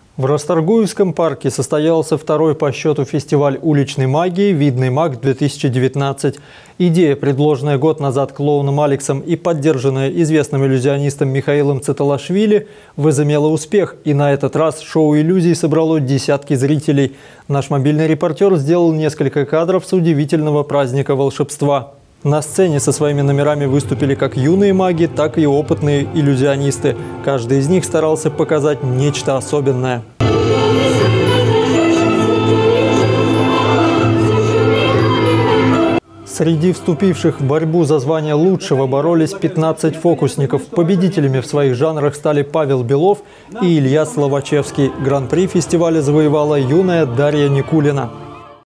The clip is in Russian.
В Расторгуевском парке состоялся второй по счету фестиваль уличной магии «Видный маг-2019». Идея, предложенная год назад клоуном Алексом и поддержанная известным иллюзионистом Михаилом Циталашвили, возымела успех. И на этот раз шоу иллюзий собрало десятки зрителей. Наш мобильный репортер сделал несколько кадров с удивительного праздника волшебства. На сцене со своими номерами выступили как юные маги, так и опытные иллюзионисты. Каждый из них старался показать нечто особенное. Среди вступивших в борьбу за звание лучшего боролись 15 фокусников. Победителями в своих жанрах стали Павел Белов и Илья Словачевский. Гран-при фестиваля завоевала юная Дарья Никулина.